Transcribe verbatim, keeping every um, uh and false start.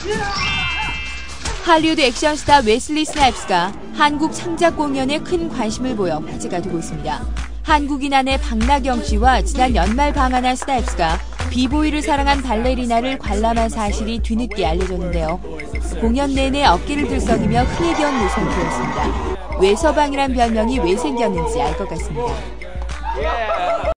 할리우드 액션 스타 웨슬리 스나이프스가 한국 창작 공연에 큰 관심을 보여 화제가 되고 있습니다. 한국인 아내 박나경 씨와 지난 연말 방한한 스나이프스가 비보이를 사랑한 발레리나를 관람한 사실이 뒤늦게 알려졌는데요. 공연 내내 어깨를 들썩이며 흥에 모습을 보였습니다. 왜 서방이란 별명이 왜 생겼는지 알 것 같습니다.